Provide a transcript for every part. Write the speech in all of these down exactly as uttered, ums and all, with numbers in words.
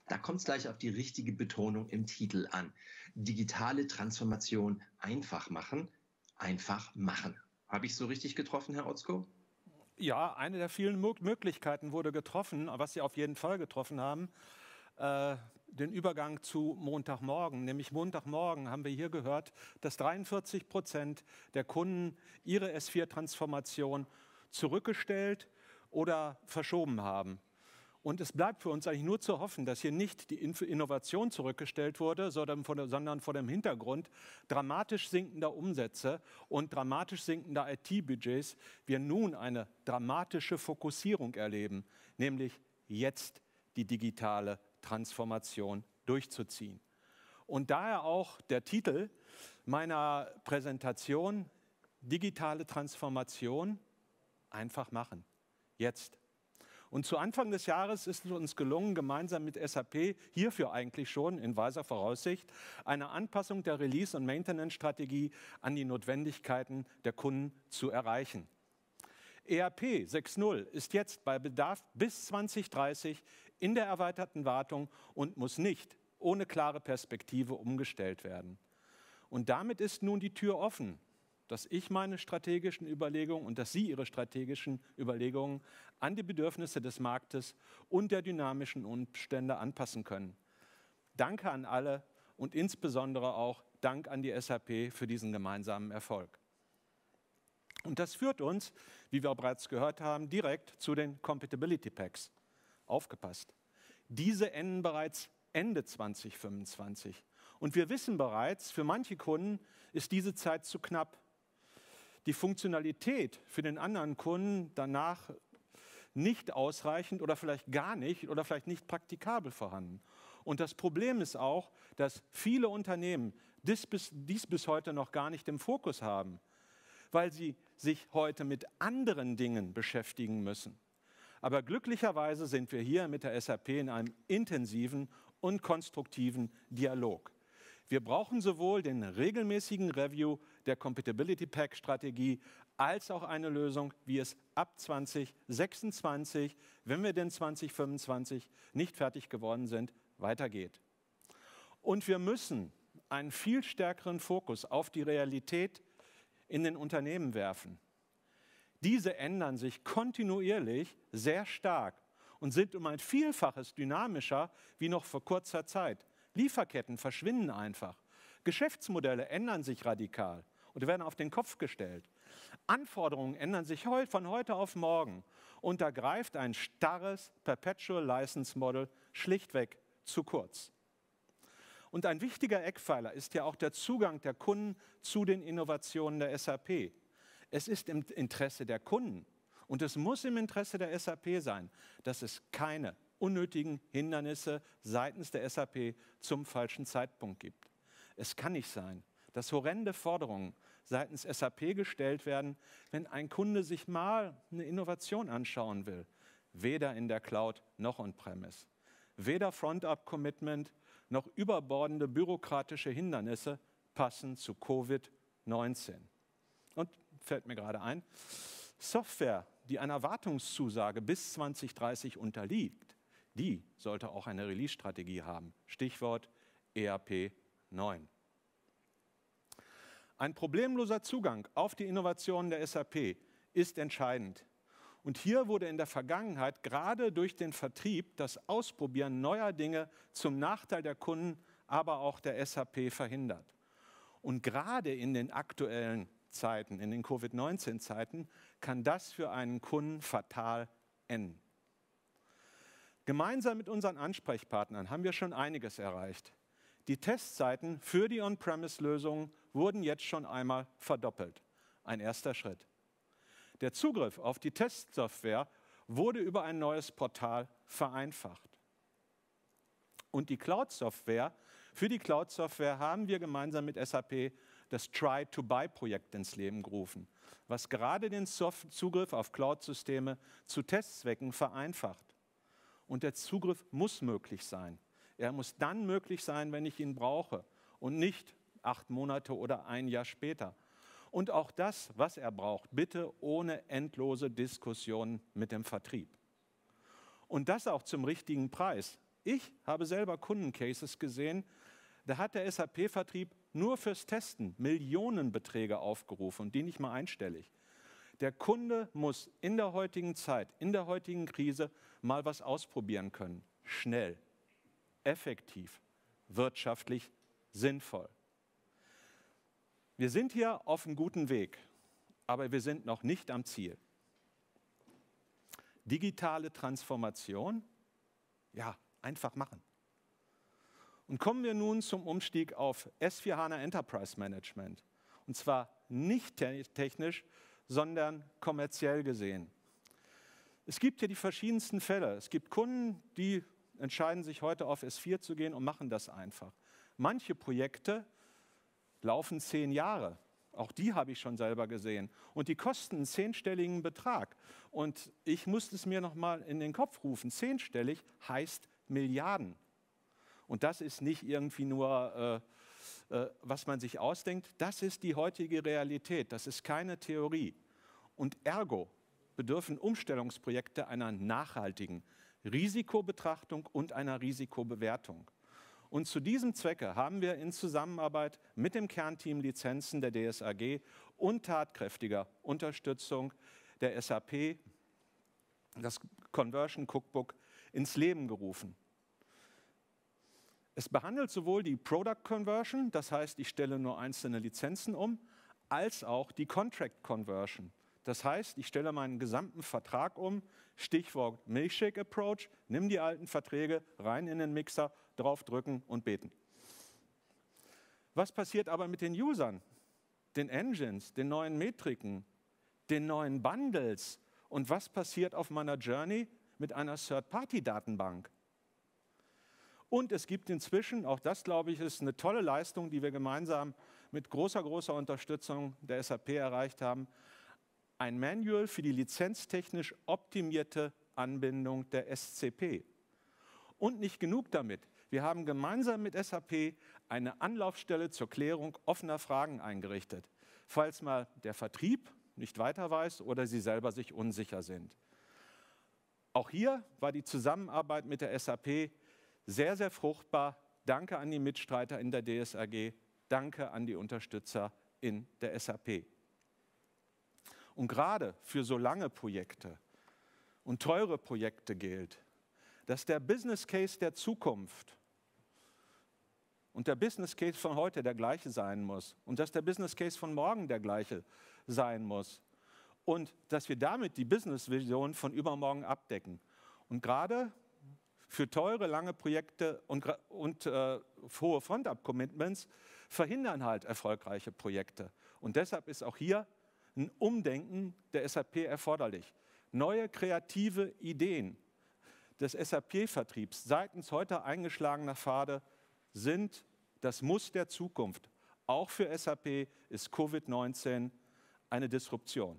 Da kommt es gleich auf die richtige Betonung im Titel an. Digitale Transformation einfach machen, einfach machen. Habe ich so richtig getroffen, Herr Otzko? Ja, eine der vielen Möglichkeiten wurde getroffen, was Sie auf jeden Fall getroffen haben, äh, den Übergang zu Montagmorgen. Nämlich Montagmorgen haben wir hier gehört, dass dreiundvierzig Prozent der Kunden ihre S vier Transformation zurückgestellt oder verschoben haben. Und es bleibt für uns eigentlich nur zu hoffen, dass hier nicht die Innovation zurückgestellt wurde, sondern vor, sondern vor dem Hintergrund dramatisch sinkender Umsätze und dramatisch sinkender I T-Budgets wir nun eine dramatische Fokussierung erleben, nämlich jetzt die digitale Transformation durchzuziehen. Und daher auch der Titel meiner Präsentation: Digitale Transformation einfach machen. Jetzt. Und zu Anfang des Jahres ist es uns gelungen, gemeinsam mit S A P, hierfür eigentlich schon in weiser Voraussicht, eine Anpassung der Release- und Maintenance-Strategie an die Notwendigkeiten der Kunden zu erreichen. E R P sechs Punkt null ist jetzt bei Bedarf bis zwanzig dreißig in der erweiterten Wartung und muss nicht ohne klare Perspektive umgestellt werden. Und damit ist nun die Tür offen, dass ich meine strategischen Überlegungen und dass Sie Ihre strategischen Überlegungen an die Bedürfnisse des Marktes und der dynamischen Umstände anpassen können. Danke an alle und insbesondere auch Dank an die S A P für diesen gemeinsamen Erfolg. Und das führt uns, wie wir bereits gehört haben, direkt zu den Compatibility Packs. Aufgepasst. Diese enden bereits Ende zweitausendfünfundzwanzig. Und wir wissen bereits, für manche Kunden ist diese Zeit zu knapp. Die Funktionalität für den anderen Kunden danach nicht ausreichend oder vielleicht gar nicht oder vielleicht nicht praktikabel vorhanden. Und das Problem ist auch, dass viele Unternehmen dies bis, dies bis heute noch gar nicht im Fokus haben, weil sie sich heute mit anderen Dingen beschäftigen müssen. Aber glücklicherweise sind wir hier mit der S A P in einem intensiven und konstruktiven Dialog. Wir brauchen sowohl den regelmäßigen Review der Compatibility Pack Strategie als auch eine Lösung, wie es ab zweitausendsechsundzwanzig, wenn wir denn zweitausendfünfundzwanzig nicht fertig geworden sind, weitergeht. Und wir müssen einen viel stärkeren Fokus auf die Realität in den Unternehmen werfen. Diese ändern sich kontinuierlich sehr stark und sind um ein Vielfaches dynamischer wie noch vor kurzer Zeit. Lieferketten verschwinden einfach. Geschäftsmodelle ändern sich radikal und werden auf den Kopf gestellt. Anforderungen ändern sich von heute auf morgen und da greift ein starres Perpetual License Model schlichtweg zu kurz. Und ein wichtiger Eckpfeiler ist ja auch der Zugang der Kunden zu den Innovationen der S A P. Es ist im Interesse der Kunden und es muss im Interesse der S A P sein, dass es keine unnötigen Hindernisse seitens der S A P zum falschen Zeitpunkt gibt. Es kann nicht sein, dass horrende Forderungen seitens S A P gestellt werden, wenn ein Kunde sich mal eine Innovation anschauen will. Weder in der Cloud noch on-premise. Weder Front-up-Commitment noch überbordende bürokratische Hindernisse passen zu Covid neunzehn. Und fällt mir gerade ein, Software, die einer Wartungszusage bis zwanzig dreißig unterliegt, die sollte auch eine Release-Strategie haben. Stichwort E R P neun. Ein problemloser Zugang auf die Innovationen der S A P ist entscheidend. Und hier wurde in der Vergangenheit gerade durch den Vertrieb das Ausprobieren neuer Dinge zum Nachteil der Kunden, aber auch der S A P verhindert. Und gerade in den aktuellen Zeiten, in den Covid neunzehn Zeiten, kann das für einen Kunden fatal enden. Gemeinsam mit unseren Ansprechpartnern haben wir schon einiges erreicht. Die Testzeiten für die On-Premise-Lösungen wurden jetzt schon einmal verdoppelt. Ein erster Schritt. Der Zugriff auf die Testsoftware wurde über ein neues Portal vereinfacht. Und die Cloud-Software, für die Cloud-Software haben wir gemeinsam mit S A P das Try-to-Buy-Projekt ins Leben gerufen, was gerade den Zugriff auf Cloud-Systeme zu Testzwecken vereinfacht. Und der Zugriff muss möglich sein. Er muss dann möglich sein, wenn ich ihn brauche und nicht acht Monate oder ein Jahr später. Und auch das, was er braucht, bitte ohne endlose Diskussionen mit dem Vertrieb. Und das auch zum richtigen Preis. Ich habe selber Kundencases gesehen, da hat der S A P-Vertrieb nur fürs Testen Millionenbeträge aufgerufen und die nicht mal einstellig. Der Kunde muss in der heutigen Zeit, in der heutigen Krise mal was ausprobieren können. Schnell, effektiv, wirtschaftlich sinnvoll. Wir sind hier auf einem guten Weg, aber wir sind noch nicht am Ziel. Digitale Transformation, ja, einfach machen. Und kommen wir nun zum Umstieg auf S vier HANA Enterprise Management. Und zwar nicht technisch, sondern kommerziell gesehen. Es gibt hier die verschiedensten Fälle. Es gibt Kunden, die entscheiden sich heute auf S vier zu gehen und machen das einfach. Manche Projekte laufen zehn Jahre. Auch die habe ich schon selber gesehen. Und die kosten einen zehnstelligen Betrag. Und ich musste es mir noch mal in den Kopf rufen. Zehnstellig heißt Milliarden. Und das ist nicht irgendwie nur, äh, äh, was man sich ausdenkt. Das ist die heutige Realität. Das ist keine Theorie. Und ergo bedürfen Umstellungsprojekte einer nachhaltigen Risikobetrachtung und einer Risikobewertung. Und zu diesem Zwecke haben wir in Zusammenarbeit mit dem Kernteam Lizenzen der D S A G und tatkräftiger Unterstützung der S A P das Conversion Cookbook ins Leben gerufen. Es behandelt sowohl die Product Conversion, das heißt, ich stelle nur einzelne Lizenzen um, als auch die Contract Conversion. Das heißt, ich stelle meinen gesamten Vertrag um, Stichwort Milkshake Approach, nimm die alten Verträge rein in den Mixer, draufdrücken und beten. Was passiert aber mit den Usern, den Engines, den neuen Metriken, den neuen Bundles? Und was passiert auf meiner Journey mit einer Third-Party-Datenbank? Und es gibt inzwischen, auch das glaube ich, ist eine tolle Leistung, die wir gemeinsam mit großer, großer Unterstützung der S A P erreicht haben, ein Manual für die lizenztechnisch optimierte Anbindung der S C P. Und nicht genug damit. Wir haben gemeinsam mit S A P eine Anlaufstelle zur Klärung offener Fragen eingerichtet, falls mal der Vertrieb nicht weiter weiß oder Sie selber sich unsicher sind. Auch hier war die Zusammenarbeit mit der S A P sehr, sehr fruchtbar. Danke an die Mitstreiter in der D S A G, danke an die Unterstützer in der S A P. Und gerade für so lange Projekte und teure Projekte gilt, dass der Business Case der Zukunft und der Business Case von heute der gleiche sein muss und dass der Business Case von morgen der gleiche sein muss und dass wir damit die Business Vision von übermorgen abdecken. Und gerade für teure, lange Projekte und, und äh, hohe Front-Up-Commitments verhindern halt erfolgreiche Projekte. Und deshalb ist auch hier ein Umdenken der S A P erforderlich. Neue kreative Ideen des S A P-Vertriebs seitens heute eingeschlagener Pfade sind das Muss der Zukunft. Auch für S A P ist Covid neunzehn eine Disruption.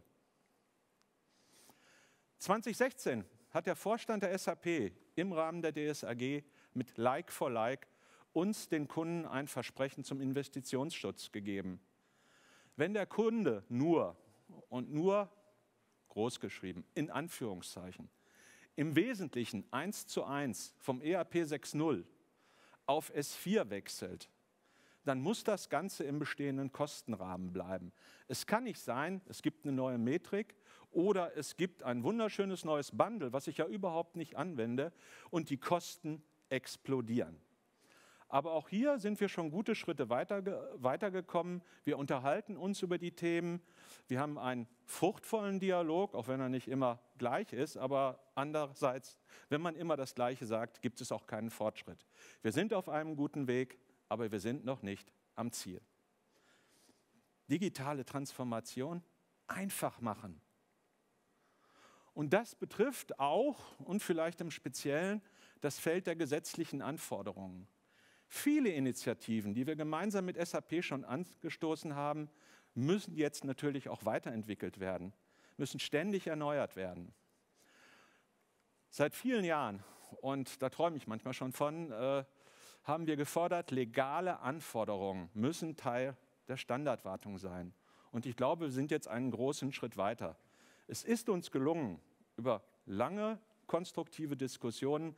zweitausendsechzehn hat der Vorstand der S A P im Rahmen der D S A G mit Like for Like uns, den Kunden, ein Versprechen zum Investitionsschutz gegeben. Wenn der Kunde nur, und nur großgeschrieben, in Anführungszeichen, im Wesentlichen eins zu eins vom E R P sechs Punkt null auf S vier wechselt, dann muss das Ganze im bestehenden Kostenrahmen bleiben. Es kann nicht sein, es gibt eine neue Metrik oder es gibt ein wunderschönes neues Bundle, was ich ja überhaupt nicht anwende, und die Kosten explodieren. Aber auch hier sind wir schon gute Schritte weiter, weitergekommen. Wir unterhalten uns über die Themen. Wir haben einen fruchtvollen Dialog, auch wenn er nicht immer gleich ist. Aber andererseits, wenn man immer das Gleiche sagt, gibt es auch keinen Fortschritt. Wir sind auf einem guten Weg, aber wir sind noch nicht am Ziel. Digitale Transformation einfach machen. Und das betrifft auch und vielleicht im Speziellen das Feld der gesetzlichen Anforderungen. Viele Initiativen, die wir gemeinsam mit S A P schon angestoßen haben, müssen jetzt natürlich auch weiterentwickelt werden, müssen ständig erneuert werden. Seit vielen Jahren, und da träume ich manchmal schon von, äh, haben wir gefordert, legale Anforderungen müssen Teil der Standardwartung sein. Und ich glaube, wir sind jetzt einen großen Schritt weiter. Es ist uns gelungen, über lange konstruktive Diskussionen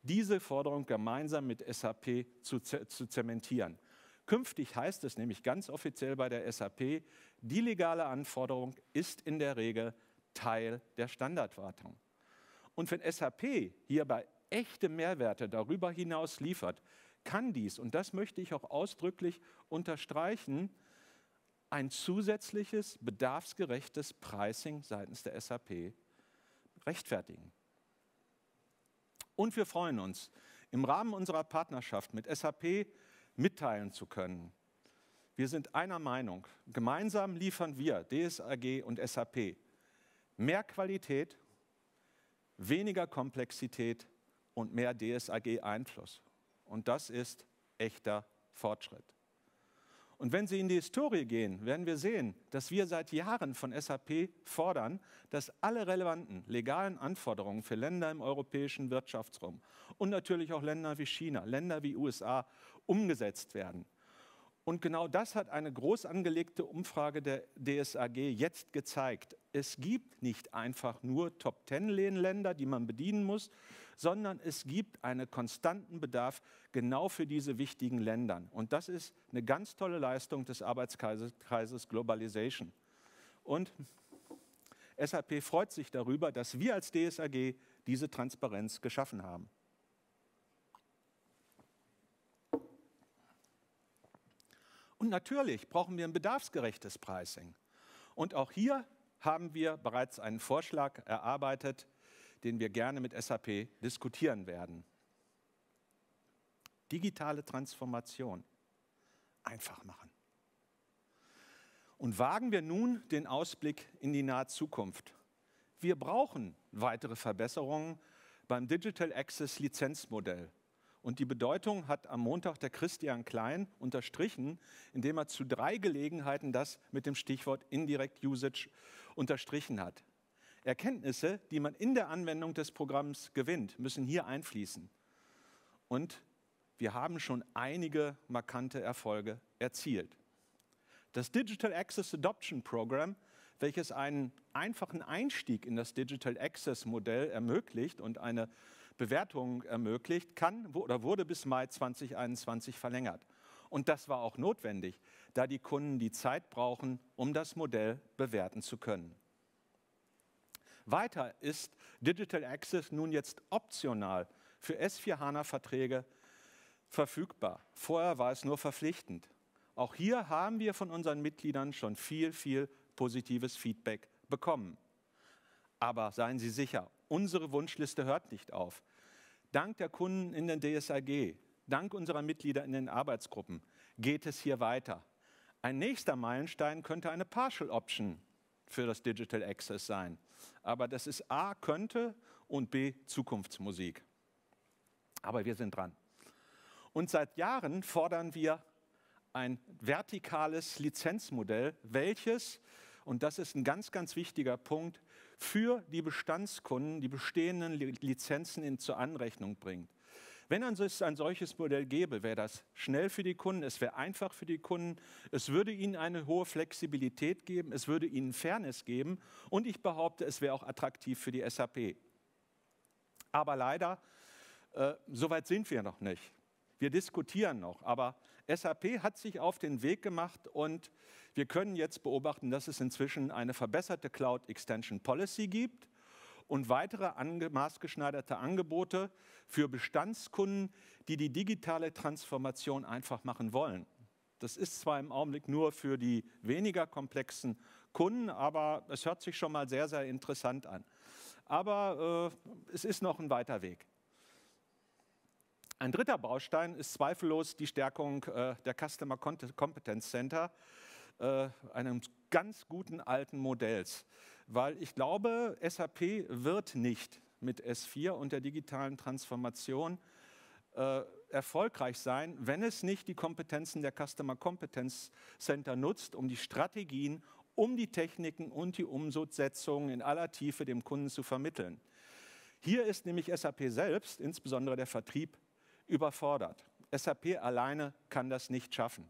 diese Forderung gemeinsam mit S A P zu, zu zementieren. Künftig heißt es nämlich ganz offiziell bei der S A P, die legale Anforderung ist in der Regel Teil der Standardwartung. Und wenn S A P hierbei echte Mehrwerte darüber hinaus liefert, kann dies, und das möchte ich auch ausdrücklich unterstreichen, ein zusätzliches, bedarfsgerechtes Pricing seitens der S A P rechtfertigen. Und wir freuen uns, im Rahmen unserer Partnerschaft mit S A P mitteilen zu können. Wir sind einer Meinung, gemeinsam liefern wir, D S A G und S A P, mehr Qualität, weniger Komplexität und mehr D S A G-Einfluss. Und das ist echter Fortschritt. Und wenn Sie in die Historie gehen, werden wir sehen, dass wir seit Jahren von S A P fordern, dass alle relevanten legalen Anforderungen für Länder im europäischen Wirtschaftsraum und natürlich auch Länder wie China, Länder wie U S A umgesetzt werden. Und genau das hat eine groß angelegte Umfrage der D S A G jetzt gezeigt. Es gibt nicht einfach nur Top Ten Länder, die man bedienen muss, sondern es gibt einen konstanten Bedarf genau für diese wichtigen Länder. Und das ist eine ganz tolle Leistung des Arbeitskreises Globalization. Und S A P freut sich darüber, dass wir als D S A G diese Transparenz geschaffen haben. Und natürlich brauchen wir ein bedarfsgerechtes Pricing. Und auch hier haben wir bereits einen Vorschlag erarbeitet, den wir gerne mit S A P diskutieren werden. Digitale Transformation einfach machen. Und wagen wir nun den Ausblick in die nahe Zukunft. Wir brauchen weitere Verbesserungen beim Digital Access Lizenzmodell. Und die Bedeutung hat am Montag der Christian Klein unterstrichen, indem er zu drei Gelegenheiten das mit dem Stichwort Indirect Usage unterstrichen hat. Erkenntnisse, die man in der Anwendung des Programms gewinnt, müssen hier einfließen. Und wir haben schon einige markante Erfolge erzielt. Das Digital Access Adoption Program, welches einen einfachen Einstieg in das Digital Access Modell ermöglicht und eine Bewertung ermöglicht, kann oder wurde bis Mai zweitausendeinundzwanzig verlängert. Und das war auch notwendig, da die Kunden die Zeit brauchen, um das Modell bewerten zu können. Weiter ist Digital Access nun jetzt optional für S vier HANA-Verträge verfügbar. Vorher war es nur verpflichtend. Auch hier haben wir von unseren Mitgliedern schon viel, viel positives Feedback bekommen. Aber seien Sie sicher, unsere Wunschliste hört nicht auf. Dank der Kunden in den D S A G, dank unserer Mitglieder in den Arbeitsgruppen geht es hier weiter. Ein nächster Meilenstein könnte eine Partial Option für das Digital Access sein. Aber das ist A, könnte und B, Zukunftsmusik. Aber wir sind dran. Und seit Jahren fordern wir ein vertikales Lizenzmodell, welches, und das ist ein ganz, ganz wichtiger Punkt, für die Bestandskunden die bestehenden Lizenzen in zur Anrechnung bringt. Wenn es ein solches Modell gäbe, wäre das schnell für die Kunden, es wäre einfach für die Kunden, es würde ihnen eine hohe Flexibilität geben, es würde ihnen Fairness geben und ich behaupte, es wäre auch attraktiv für die S A P. Aber leider, äh, so weit sind wir noch nicht. Wir diskutieren noch, aber S A P hat sich auf den Weg gemacht und wir können jetzt beobachten, dass es inzwischen eine verbesserte Cloud Extension Policy gibt und weitere maßgeschneiderte Angebote für Bestandskunden, die die digitale Transformation einfach machen wollen. Das ist zwar im Augenblick nur für die weniger komplexen Kunden, aber es hört sich schon mal sehr, sehr interessant an. Aber äh, es ist noch ein weiter Weg. Ein dritter Baustein ist zweifellos die Stärkung äh, der Customer Competence Center, äh, einem ganz guten alten Modells. Weil ich glaube, S A P wird nicht mit S vier und der digitalen Transformation äh, erfolgreich sein, wenn es nicht die Kompetenzen der Customer Competence Center nutzt, um die Strategien, um die Techniken und die Umsetzung in aller Tiefe dem Kunden zu vermitteln. Hier ist nämlich S A P selbst, insbesondere der Vertrieb, überfordert. S A P alleine kann das nicht schaffen.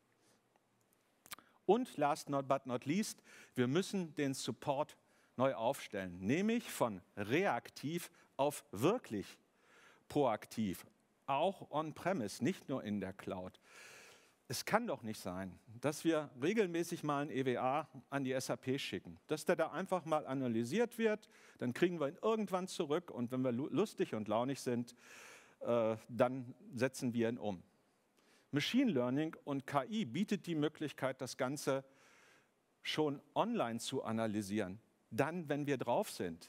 Und last but not least, wir müssen den Support neu aufstellen, nämlich von reaktiv auf wirklich proaktiv, auch on-premise, nicht nur in der Cloud. Es kann doch nicht sein, dass wir regelmäßig mal ein E W A an die S A P schicken, dass der da einfach mal analysiert wird, dann kriegen wir ihn irgendwann zurück und wenn wir lustig und launig sind, äh, dann setzen wir ihn um. Machine Learning und K I bietet die Möglichkeit, das Ganze schon online zu analysieren, dann, wenn wir drauf sind.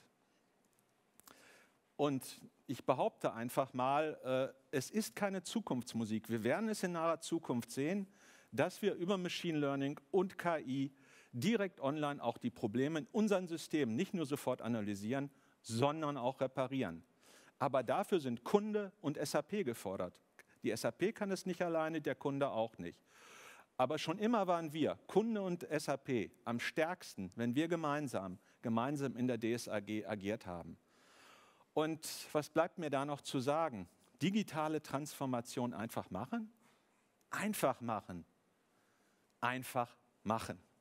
Und ich behaupte einfach mal, äh, es ist keine Zukunftsmusik. Wir werden es in naher Zukunft sehen, dass wir über Machine Learning und K I direkt online auch die Probleme in unseren Systemen nicht nur sofort analysieren, sondern auch reparieren. Aber dafür sind Kunde und S A P gefordert. Die S A P kann es nicht alleine, der Kunde auch nicht. Aber schon immer waren wir, Kunde und S A P, am stärksten, wenn wir gemeinsam, gemeinsam in der D S A G agiert haben. Und was bleibt mir da noch zu sagen? Digitale Transformation einfach machen? Einfach machen. Einfach machen.